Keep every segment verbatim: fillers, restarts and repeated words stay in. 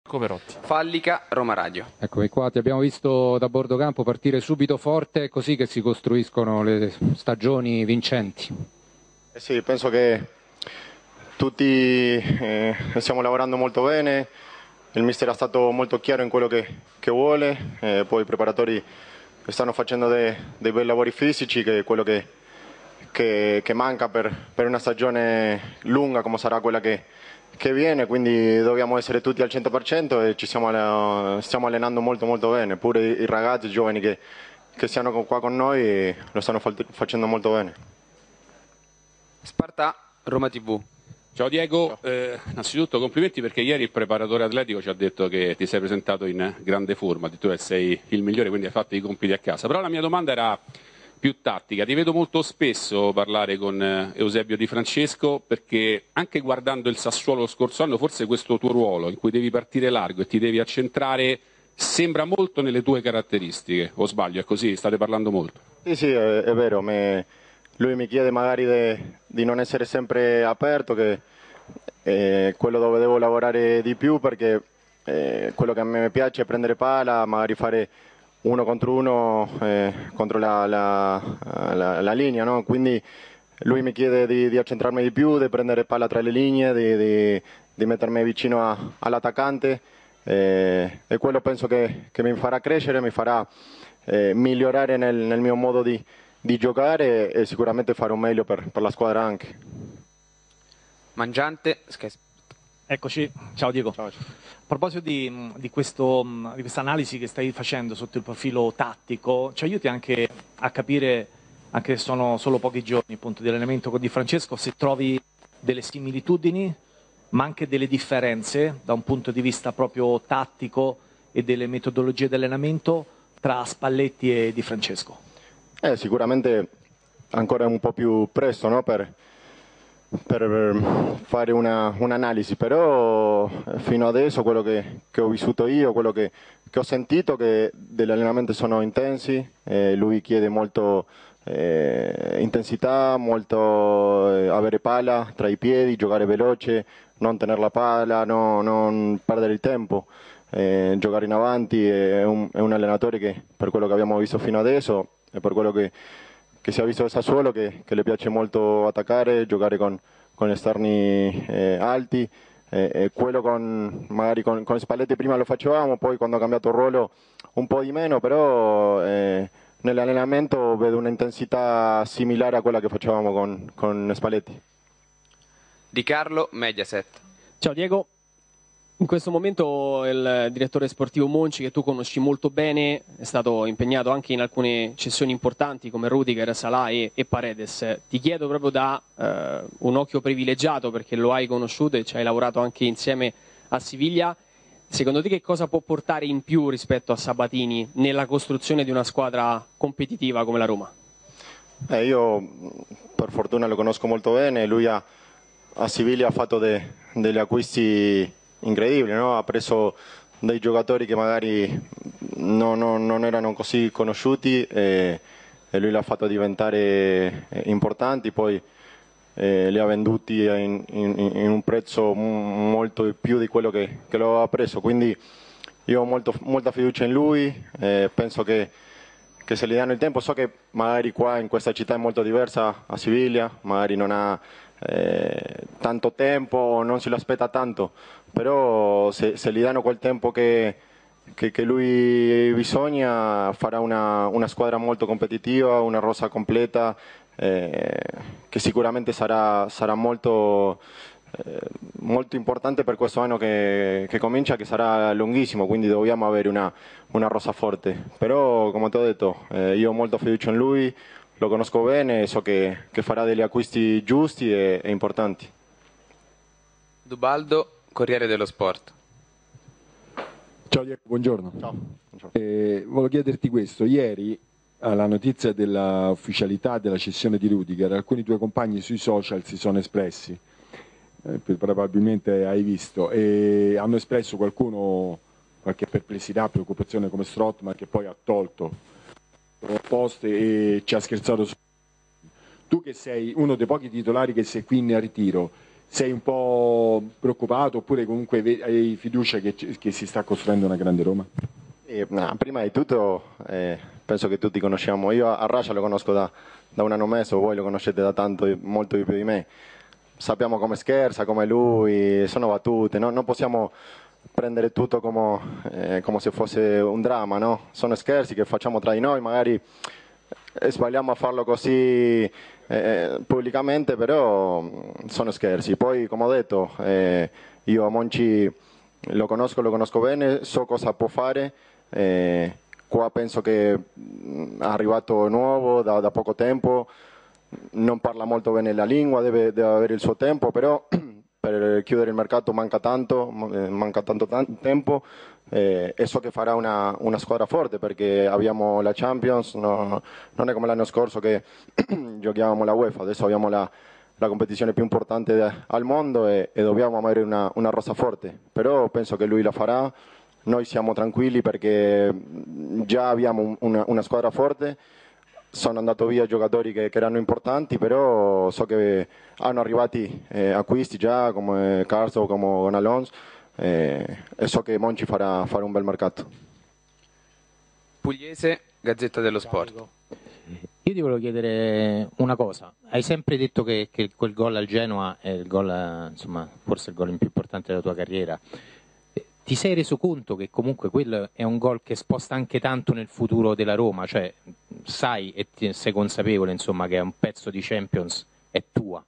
Coverotti. Fallica, Roma Radio. Eccomi qua, ti abbiamo visto da bordo campo partire subito forte, è così che si costruiscono le stagioni vincenti. Eh sì, penso che tutti eh, stiamo lavorando molto bene, il mister è stato molto chiaro in quello che, che vuole, eh, poi i preparatori stanno facendo de, dei bei lavori fisici, che è quello che, che, che manca per, per una stagione lunga come sarà quella che, che viene, quindi dobbiamo essere tutti al cento per cento e ci stiamo, stiamo allenando molto molto bene, pure i, i ragazzi i giovani che, che siano qua con noi lo stanno facendo molto bene. Sparta, Roma tivù. Ciao Diego, eh, innanzitutto complimenti perché ieri il preparatore atletico ci ha detto che ti sei presentato in grande forma, addirittura sei il migliore, quindi hai fatto i compiti a casa. Però la mia domanda era più tattica, ti vedo molto spesso parlare con Eusebio Di Francesco perché anche guardando il Sassuolo lo scorso anno forse questo tuo ruolo in cui devi partire largo e ti devi accentrare sembra molto nelle tue caratteristiche, o sbaglio, è così? State parlando molto? Sì, sì, è, è vero, me... lui mi chiede magari de, di non essere sempre aperto, che è quello dove devo lavorare di più perché eh, quello che a me piace è prendere pala, magari fare uno contro uno eh, contro la, la, la, la linea, no? Quindi lui mi chiede di, di accentrarmi di più, di prendere palla tra le linee, di, di, di mettermi vicino a, all'attaccante eh, e quello penso che, che mi farà crescere, mi farà eh, migliorare nel, nel mio modo di di giocare e sicuramente fare un meglio per, per la squadra anche. Mangiante, Sky Sport. Eccoci, ciao Diego. Ciao, ciao. A proposito di, di, questo, di questa analisi che stai facendo sotto il profilo tattico, ci aiuti anche a capire, anche se sono solo pochi giorni appunto di allenamento con Di Francesco, se trovi delle similitudini ma anche delle differenze da un punto di vista proprio tattico e delle metodologie di allenamento tra Spalletti e Di Francesco. Eh, sicuramente ancora un po' più presto, no? per, per fare una, un'analisi, però fino adesso quello che, che ho vissuto io, quello che, che ho sentito, che degli allenamenti sono intensi, eh, lui chiede molto eh, intensità, molto eh, avere palla tra i piedi, giocare veloce, non tenere la palla, no, non perdere il tempo. Eh, giocare in avanti, è un, è un allenatore che per quello che abbiamo visto fino adesso e per quello che, che si è visto del Sassuolo che, che le piace molto attaccare, giocare con, con esterni eh, alti eh, e quello con, magari con, con Spalletti prima lo facevamo, poi quando ha cambiato ruolo un po' di meno, però eh, nell'allenamento vedo un'intensità similare a quella che facevamo con, con Spalletti. Di Carlo, Mediaset. Ciao Diego. In questo momento il direttore sportivo Monci, che tu conosci molto bene, è stato impegnato anche in alcune cessioni importanti come Rudiger, Salah e, e Paredes. Ti chiedo proprio da eh, un occhio privilegiato, perché lo hai conosciuto e ci hai lavorato anche insieme a Siviglia, secondo te che cosa può portare in più rispetto a Sabatini nella costruzione di una squadra competitiva come la Roma? Eh, io per fortuna lo conosco molto bene, lui ha, a Siviglia ha fatto de, degli acquisti incredibile, no? Ha preso dei giocatori che magari no, no, non erano così conosciuti e, e lui li ha fatto diventare importanti, poi eh, li ha venduti in, in, in un prezzo molto più di quello che, che lo aveva preso, quindi io ho molto, molta fiducia in lui, eh, penso che, che se gli danno il tempo, so che magari qua in questa città è molto diversa a Siviglia, magari non ha Eh, tanto tempo, non si lo aspetta tanto, però se, se gli danno quel tempo che, che, che lui bisogna, farà una, una squadra molto competitiva, una rosa completa eh, che sicuramente sarà, sarà molto, eh, molto importante per questo anno che, che comincia, che sarà lunghissimo, quindi dobbiamo avere una, una rosa forte, però come ti ho detto eh, io ho molto fiducia in lui, lo conosco bene, so che, che farà degli acquisti giusti e, e importanti. Dubaldo, Corriere dello Sport. Ciao Diego, buongiorno. Ciao. Buongiorno. Eh, volevo chiederti questo, ieri alla notizia dell'ufficialità della cessione di Rudiger, alcuni tuoi compagni sui social si sono espressi, eh, probabilmente hai visto, e hanno espresso qualcuno qualche perplessità, preoccupazione come Strootman, che poi ha tolto post e ci ha scherzato su. Tu che sei uno dei pochi titolari che sei qui in ritiro, sei un po' preoccupato oppure comunque hai fiducia che, che si sta costruendo una grande Roma? Eh, no, prima di tutto eh, penso che tutti conosciamo, io a Raja lo conosco da, da un anno e mezzo, voi lo conoscete da tanto, molto di più di me, sappiamo come scherza, come lui, sono battute, no? Non possiamo prendere tutto come, eh, come se fosse un dramma, no? Sono scherzi che facciamo tra di noi, magari eh, sbagliamo a farlo così eh, pubblicamente, però sono scherzi. Poi, come ho detto, eh, io a Monchi lo conosco, lo conosco bene, so cosa può fare. Eh, qua penso che è arrivato nuovo da, da poco tempo, non parla molto bene la lingua, deve, deve avere il suo tempo, però per chiudere il mercato manca tanto, eh, manca tanto tan- tempo eh, e so che farà una, una squadra forte perché abbiamo la Champions, no, non è come l'anno scorso che giochiamo la UEFA, adesso abbiamo la, la competizione più importante de, al mondo e, e dobbiamo avere una, una rosa forte, però penso che lui la farà. Noi siamo tranquilli perché già abbiamo una, una squadra forte, sono andato via giocatori che, che erano importanti, però so che hanno arrivati eh, acquisti già come Carso, come Alonso eh, e so che Monchi farà, farà un bel mercato. Pugliese, Gazzetta dello Sport. Io ti volevo chiedere una cosa, hai sempre detto che, che quel gol al Genoa è il gol, insomma, forse il gol più importante della tua carriera. Ti sei reso conto che comunque quello è un gol che sposta anche tanto nel futuro della Roma? Cioè, sai e ti, sei consapevole insomma, che è un pezzo di Champions è tua.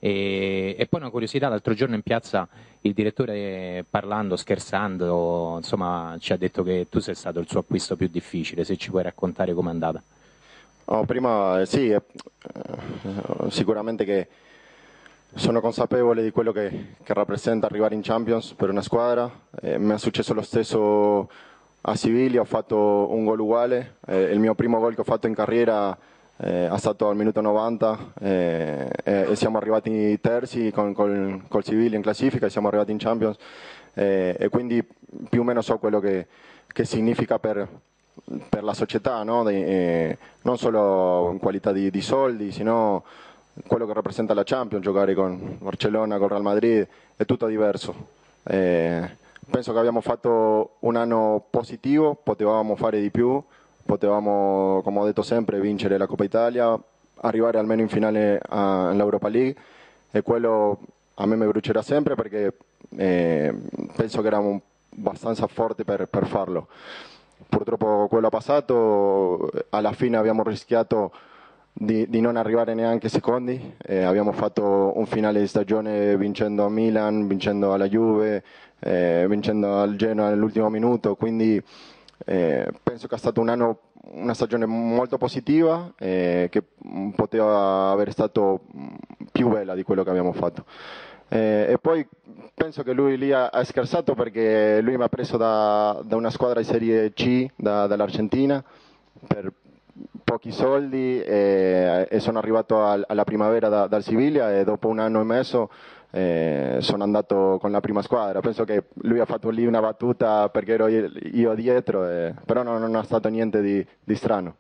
E, e poi una curiosità, l'altro giorno in piazza il direttore parlando, scherzando, insomma, ci ha detto che tu sei stato il suo acquisto più difficile, se ci puoi raccontare com'è andata. Oh, prima sì, eh, sicuramente che sono consapevole di quello che, che rappresenta arrivare in Champions per una squadra, eh, mi è successo lo stesso a Siviglia, ho fatto un gol uguale, eh, il mio primo gol che ho fatto in carriera eh, è stato al minuto novanta eh, eh, e siamo arrivati terzi con, col, col Siviglia in classifica e siamo arrivati in Champions eh, e quindi più o meno so quello che, che significa per, per la società, no? De, eh, non solo in qualità di, di soldi, sino quello che rappresenta la Champions, giocare con Barcellona, con Real Madrid, è tutto diverso. Eh, penso che abbiamo fatto un anno positivo, potevamo fare di più, potevamo, come ho detto sempre, vincere la Coppa Italia, arrivare almeno in finale all'Europa League e quello a me mi brucerà sempre perché eh, penso che eravamo abbastanza forti per, per farlo. Purtroppo quello è passato, alla fine abbiamo rischiato Di, di non arrivare neanche secondi, eh, abbiamo fatto un finale di stagione vincendo a Milan, vincendo alla Juve, eh, vincendo al Genoa nell'ultimo minuto, quindi eh, penso che è stato un anno, una stagione molto positiva eh, che poteva aver stato più bella di quello che abbiamo fatto. Eh, e poi penso che lui lì ha, ha scherzato perché lui mi ha preso da, da una squadra di Serie C, da, dall'Argentina, per pochi soldi e, e sono arrivato al, alla primavera da, dal Siviglia e dopo un anno e mezzo eh, sono andato con la prima squadra. Penso che lui ha fatto lì una battuta perché ero io, io dietro, eh, però non, non è stato niente di, di strano.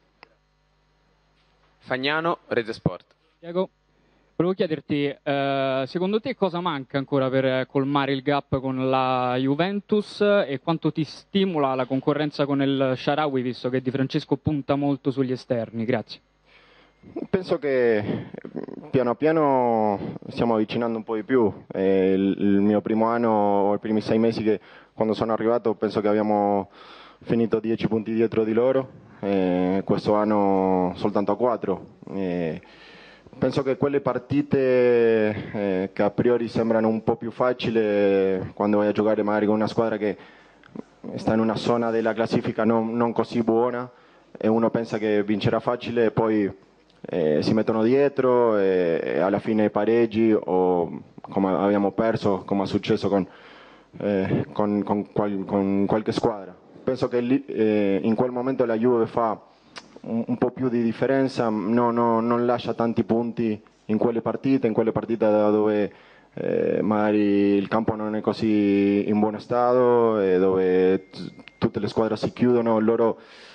Fagnano, Rete Sport. Diego, volevo chiederti, eh, secondo te cosa manca ancora per colmare il gap con la Juventus e quanto ti stimola la concorrenza con il Shaarawy, visto che Di Francesco punta molto sugli esterni? Grazie. Penso che piano piano stiamo avvicinando un po' di più. Eh, il, il mio primo anno, i primi sei mesi che quando sono arrivato, penso che abbiamo finito dieci punti dietro di loro, eh, questo anno soltanto a quattro. Eh, penso che quelle partite eh, che a priori sembrano un po' più facili, quando vai a giocare magari con una squadra che sta in una zona della classifica non, non così buona e uno pensa che vincerà facile e poi eh, si mettono dietro e, e alla fine pareggi o come abbiamo perso, come è successo con, eh, con, con, qual, con qualche squadra. Penso che lì, eh, in quel momento la Juve fa un, un po' più di differenza, no, no, non lascia tanti punti in quelle partite, in quelle partite dove eh, magari il campo non è così in buon stato e dove t- tutte le squadre si chiudono, loro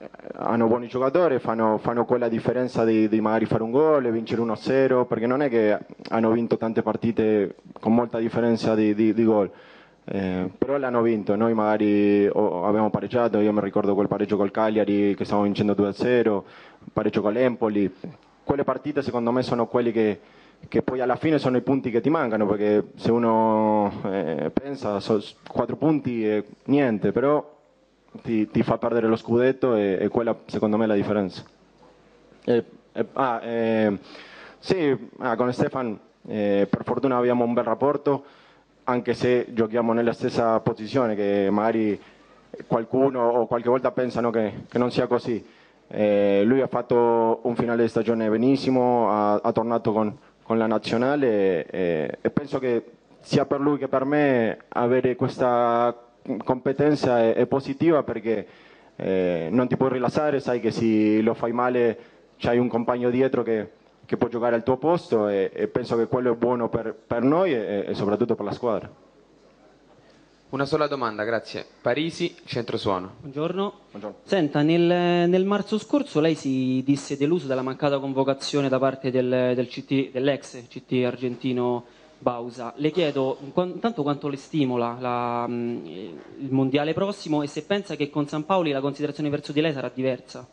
hanno buoni giocatori, fanno, fanno quella differenza di, di magari fare un gol e vincere uno a zero, perché non è che hanno vinto tante partite con molta differenza di, di, di gol, eh, però l'hanno vinto. Noi magari oh, abbiamo pareggiato, io mi ricordo quel pareggio col Cagliari che stavamo vincendo due a zero, pareggio con l'Empoli. Quelle partite secondo me sono quelli che, che poi alla fine sono i punti che ti mancano, perché se uno eh, pensa, so, quattro punti è niente, però Ti, ti fa perdere lo scudetto e, e quella secondo me è la differenza. E, e, ah, eh, sì, ah, con Stefan eh, per fortuna abbiamo un bel rapporto, anche se giochiamo nella stessa posizione, che magari qualcuno o qualche volta pensano che, che non sia così. Eh, lui ha fatto un finale di stagione benissimo, ha, ha tornato con, con la nazionale e, e penso che sia per lui che per me avere questa competenza è, è positiva, perché eh, non ti puoi rilassare, sai che se lo fai male c'hai un compagno dietro che, che può giocare al tuo posto, e, e penso che quello è buono per, per noi e, e soprattutto per la squadra. Una sola domanda, grazie. Parisi, centro suono. Buongiorno. Buongiorno. Senta, nel, nel marzo scorso lei si disse deluso dalla mancata convocazione da parte del, del C T, dell'ex C T argentino Bausa. Le chiedo intanto quanto le stimola la, il mondiale prossimo, e se pensa che con San Paoli la considerazione verso di lei sarà diversa.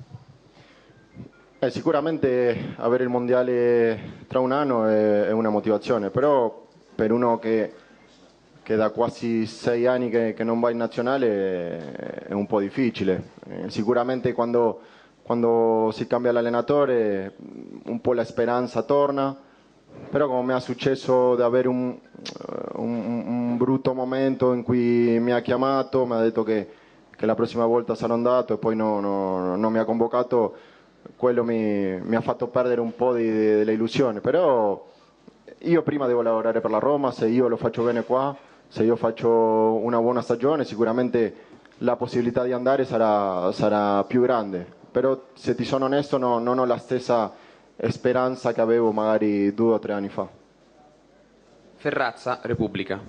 Eh, sicuramente avere il mondiale tra un anno è, è una motivazione, però per uno che, che da quasi sei anni che, che non va in nazionale è un po' difficile. Eh, sicuramente quando, quando si cambia l'allenatore un po' la speranza torna, però come mi è successo di avere un, un, un brutto momento in cui mi ha chiamato, mi ha detto che, che la prossima volta sarò andato e poi no, no, non mi ha convocato, quello mi, mi ha fatto perdere un po' di, di, delle illusioni. Però io prima devo lavorare per la Roma, se io lo faccio bene qua, se io faccio una buona stagione, sicuramente la possibilità di andare sarà, sarà più grande, però se ti sono onesto no, non ho la stessa speranza che avevo magari due o tre anni fa. Ferrazza, Repubblica.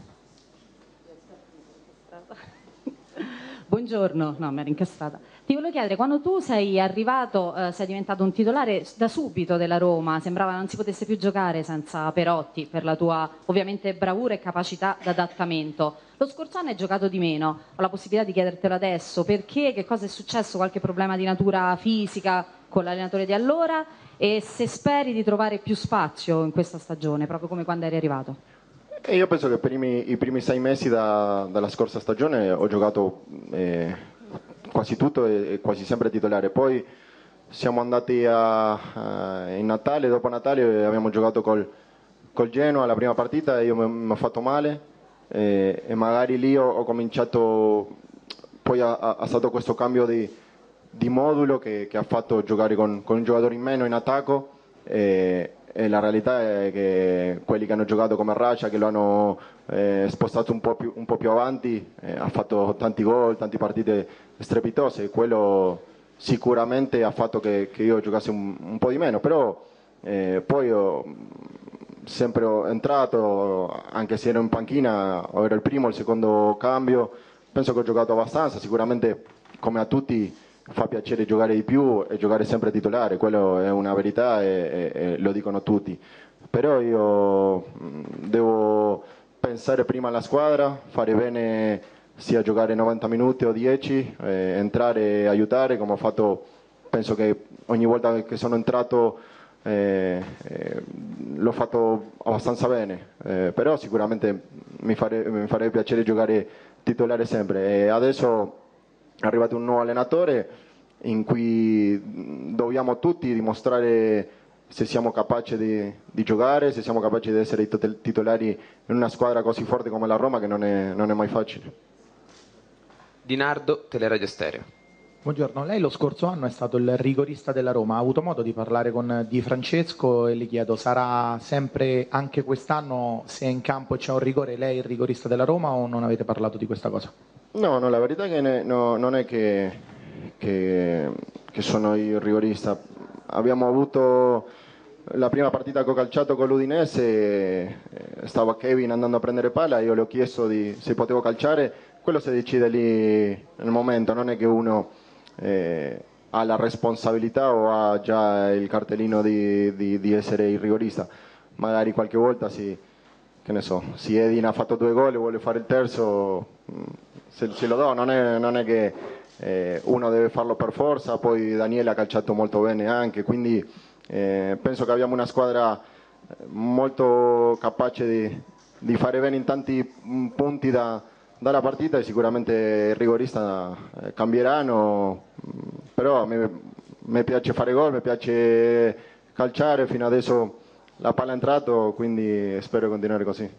Buongiorno, no, mi ero incastrata. Ti volevo chiedere, quando tu sei arrivato, eh, sei diventato un titolare da subito della Roma, sembrava non si potesse più giocare senza Perotti, per la tua ovviamente bravura e capacità d'adattamento. Lo scorso anno hai giocato di meno, ho la possibilità di chiedertelo adesso, perché, che cosa è successo, qualche problema di natura fisica con l'allenatore di allora, e se speri di trovare più spazio in questa stagione, proprio come quando eri arrivato. E io penso che per i primi, i primi sei mesi da, dalla scorsa stagione ho giocato eh, quasi tutto e, e quasi sempre titolare. Poi siamo andati a, a, in Natale, dopo Natale abbiamo giocato col, col Genoa la prima partita e io mi ho fatto male e, e magari lì ho, ho cominciato, poi ha, ha stato questo cambio di, di modulo che, che ha fatto giocare con, con un giocatore in meno in attacco. E, E la realtà è che quelli che hanno giocato come Racia, che lo hanno eh, spostato un po' più, un po' più avanti, eh, ha fatto tanti gol, tante partite strepitose, e quello sicuramente ha fatto che, che io giocassi un, un po' di meno, però eh, poi ho sempre ho entrato, anche se ero in panchina, ero il primo, il secondo cambio, penso che ho giocato abbastanza, sicuramente come a tutti fa piacere giocare di più e giocare sempre titolare, quello è una verità e, e, e lo dicono tutti, però io devo pensare prima alla squadra, fare bene sia giocare novanta minuti o dieci, eh, entrare e aiutare come ho fatto, penso che ogni volta che sono entrato eh, eh, l'ho fatto abbastanza bene, eh, però sicuramente mi, fare, mi farebbe piacere giocare titolare sempre. E adesso è arrivato un nuovo allenatore in cui dobbiamo tutti dimostrare se siamo capaci di, di giocare, se siamo capaci di essere titolari in una squadra così forte come la Roma, che non è, non è mai facile. Di Nardo, Teleradio Stereo. Buongiorno, lei lo scorso anno è stato il rigorista della Roma, ha avuto modo di parlare con Di Francesco e le chiedo, sarà sempre anche quest'anno, se è in campo e c'è un rigore, lei è il rigorista della Roma o non avete parlato di questa cosa? No, no, la verità è che ne, no, non è che, che, che sono il rigorista. Abbiamo avuto la prima partita che ho calciato con l'Udinese, stava Kevin andando a prendere palla, io le ho chiesto di, se potevo calciare, quello si decide lì nel momento, non è che uno eh, ha la responsabilità o ha già il cartellino di, di, di essere il rigorista. Magari qualche volta si, che ne so, se Edin ha fatto due gol e vuole fare il terzo, se, se lo do, non è, non è che eh, uno deve farlo per forza. Poi Daniele ha calciato molto bene anche, quindi eh, penso che abbiamo una squadra molto capace di, di fare bene in tanti punti da, dalla partita, e sicuramente il rigorista eh, cambieranno, però a me, me piace fare gol, mi piace calciare, fino adesso la palla è entrato, quindi spero di continuare così.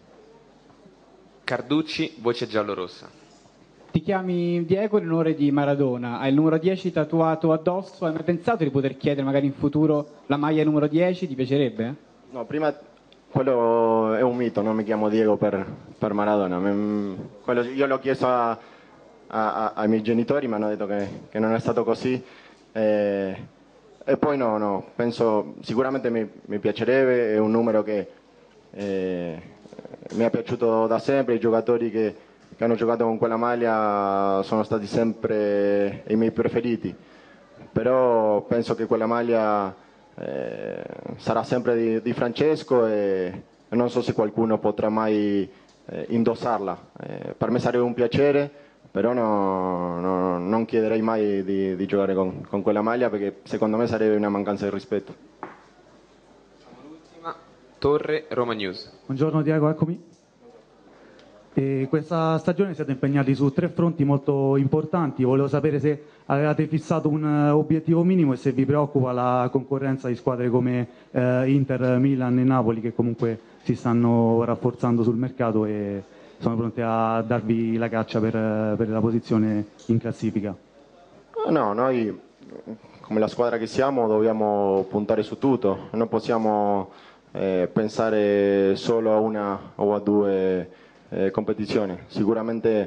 Carducci, voce giallorossa. Ti chiami Diego in onore di Maradona, hai il numero dieci tatuato addosso, hai mai pensato di poter chiedere magari in futuro la maglia numero dieci? Ti piacerebbe? No, prima quello è un mito, non mi chiamo Diego per, per Maradona. Quello, io l'ho chiesto a, a, a, ai miei genitori, mi hanno detto che, che non è stato così. E, e poi no, no, penso sicuramente mi, mi piacerebbe, è un numero che eh, mi è piaciuto da sempre. I giocatori che, che hanno giocato con quella maglia sono stati sempre i miei preferiti, però penso che quella maglia Eh, sarà sempre di, di Francesco, e, e non so se qualcuno potrà mai eh, indossarla. Eh, per me sarebbe un piacere, però no, no, non chiederei mai di, di giocare con, con quella maglia, perché secondo me sarebbe una mancanza di rispetto. L'ultima, Torre, Roma News. Buongiorno Diego, eccomi. E questa stagione siete impegnati su tre fronti molto importanti. Volevo sapere se avevate fissato un obiettivo minimo e se vi preoccupa la concorrenza di squadre come eh, Inter, Milan e Napoli, che comunque si stanno rafforzando sul mercato e sono pronte a darvi la caccia per, per la posizione in classifica. No, noi come la squadra che siamo dobbiamo puntare su tutto, non possiamo eh, pensare solo a una o a due Eh, competizione. Sicuramente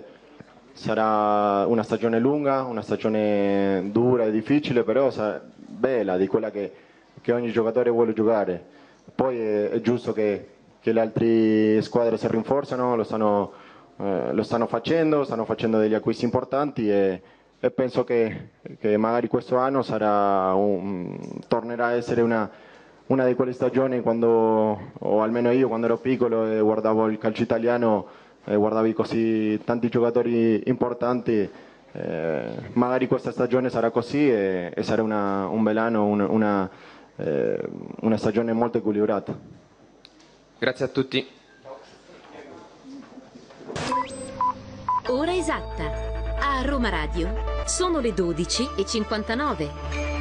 sarà una stagione lunga, una stagione dura e difficile, però sarà bella, di quella che, che ogni giocatore vuole giocare. Poi è, è giusto che, che le altre squadre si rinforzano, lo stanno, eh, lo stanno facendo, stanno facendo degli acquisti importanti, e, e penso che, che magari questo anno sarà un, tornerà a essere una una di quelle stagioni quando, o almeno io quando ero piccolo e guardavo il calcio italiano, e guardavi così tanti giocatori importanti, eh, magari questa stagione sarà così, e, e sarà una, un bel anno, un, una, eh, una stagione molto equilibrata. Grazie a tutti. Ora esatta. A Roma Radio sono le dodici e cinquantanove.